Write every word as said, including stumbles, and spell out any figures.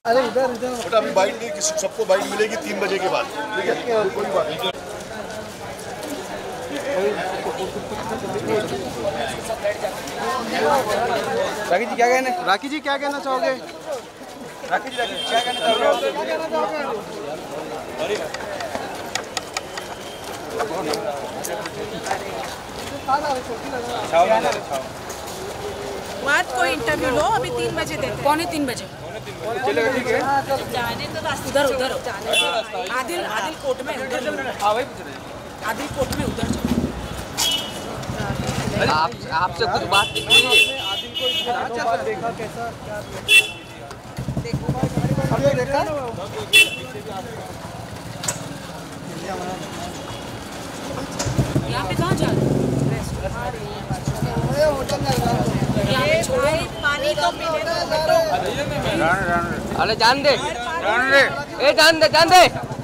अरे इधर इधर बेटा अभी बाइट नहीं, किसी सबको बाइट मिलेगी तीन बजे के बाद, ठीक है? कोई बात नहीं। राखी जी क्या कहना राखी जी क्या कहना चाहोगे? राखी जी राखी क्या कहना चाहोगे? मत कोई इंटरव्यू लो, अभी तीन बजे देते, पौने तीन बजे चलेगा, ठीक है। जाने तो उधर उधर आदिल आदिल कोर्ट में उधर आदिल कोर्ट में उधर आप आपसे कुछ बात की आदिल को देखा कैसा हमने देखा यहाँ पे कहाँ जा रहे पानी तो पीने दो। अरे जान दे, जान दे, ए जान दे, जान दे।